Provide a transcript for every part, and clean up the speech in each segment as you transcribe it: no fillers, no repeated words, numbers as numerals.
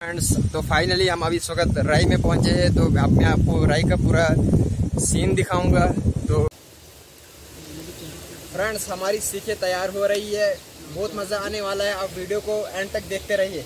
Friends, तो finally हम अभी इस वक्त राई में पहुंचे हैं। तो अब मैं आपको राई का पूरा सीन दिखाऊंगा। तो फ्रेंड्स, हमारी सीखें तैयार हो रही है, बहुत मज़ा आने वाला है। आप वीडियो को एंड तक देखते रहिए।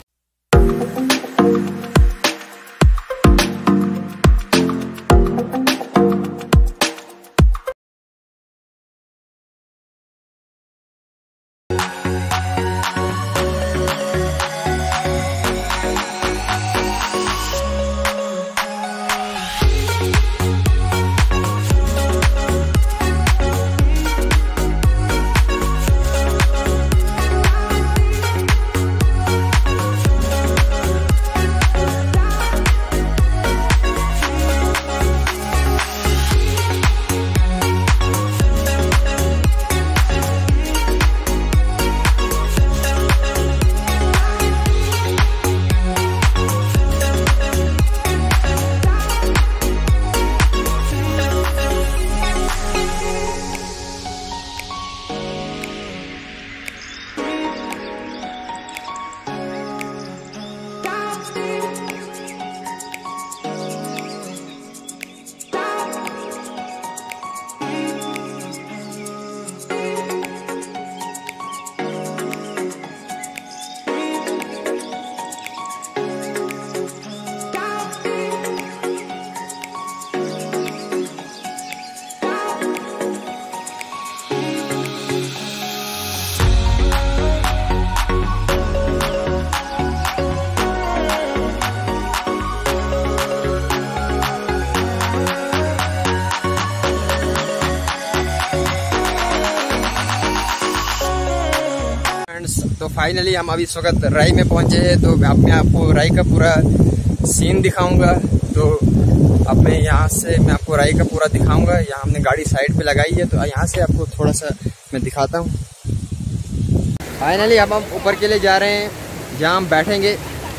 तो फाइनली हम अभी इस वक्त राई में पहुंचे हैं। तो अब मैं आपको राई का पूरा सीन दिखाऊंगा। तो अब मैं आपको राई का पूरा दिखाऊंगा। यहाँ हमने गाड़ी साइड पे लगाई है, तो यहाँ से आपको थोड़ा सा मैं दिखाता हूँ। फाइनली अब हम ऊपर के लिए जा रहे हैं, जहाँ हम बैठेंगे।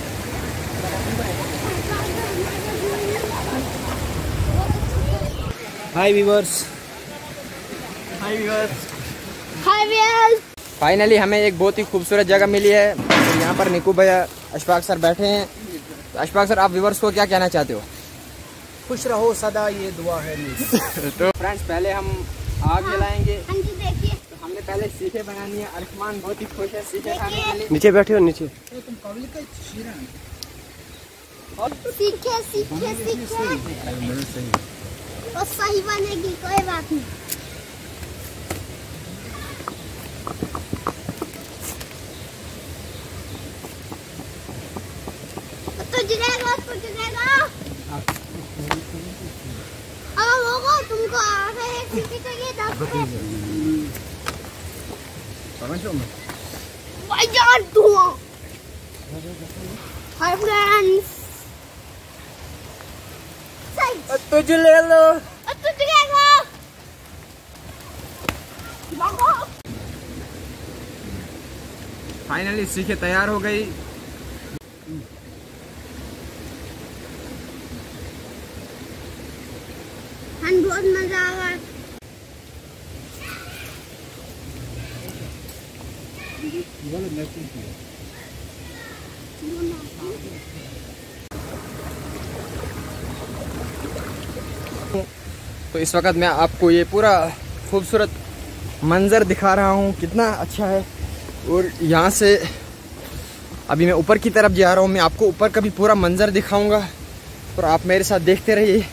Hi viewers. Hi viewers. Hi viewers. Finally हमें एक बहुत ही खूबसूरत जगह मिली है। तो यहाँ पर निकू भैया, अशफाक सर बैठे हैं। तो अशफाक सर, आप व्यूअर्स को क्या कहना चाहते हो? खुश रहो सदा, ये दुआ है। तो फ्रेंड्स, पहले हम आग जलाएंगे। तो हमने पहले सीखे बनानी है। अरमान बहुत ही खुश है सीखे खाने के लिए। नीचे बैठे हो, नीचे। तो तुम पब्लिक का शीरन सीखे और सही बनेगी, कोई बात नहीं। तुमको तुझे ले लो। फाइनली सीखे तैयार हो गई। बहुत मजा आया। तो इस वक्त मैं आपको ये पूरा खूबसूरत मंजर दिखा रहा हूँ, कितना अच्छा है। और यहाँ से अभी मैं ऊपर की तरफ जा रहा हूँ। मैं आपको ऊपर का भी पूरा मंजर दिखाऊंगा, और आप मेरे साथ देखते रहिए।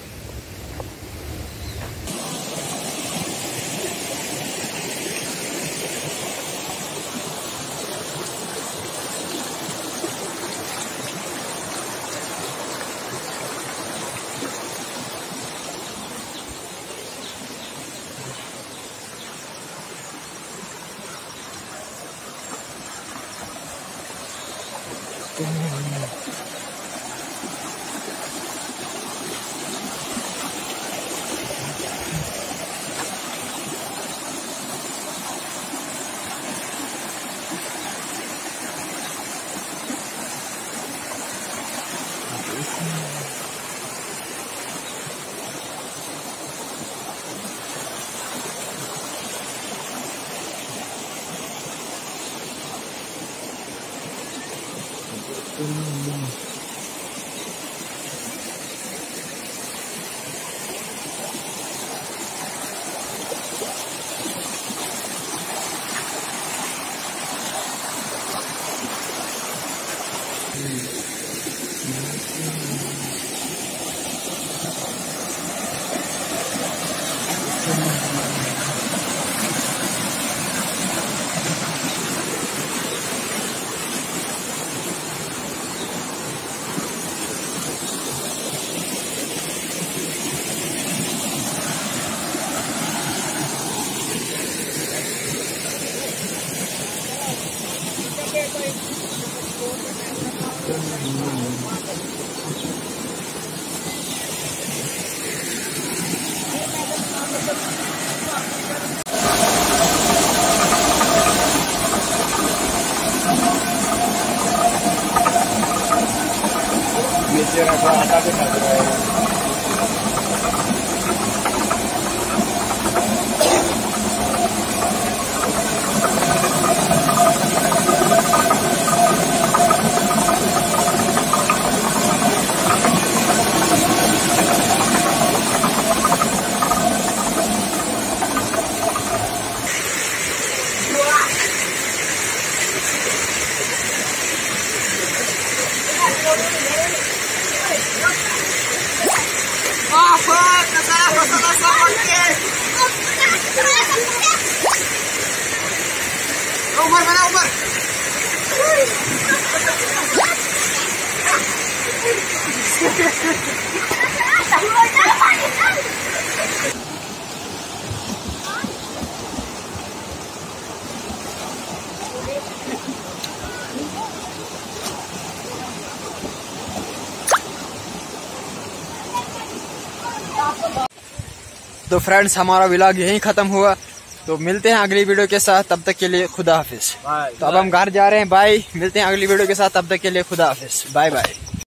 तो फ्रेंड्स हमारा व्लॉग यहीं खत्म हुआ, तो मिलते हैं अगली वीडियो के साथ, तब तक के लिए खुदा हाफिज। तो अब हम घर जा रहे हैं, बाय। मिलते हैं अगली वीडियो के साथ, तब तक के लिए खुदा हाफिज, बाय बाय।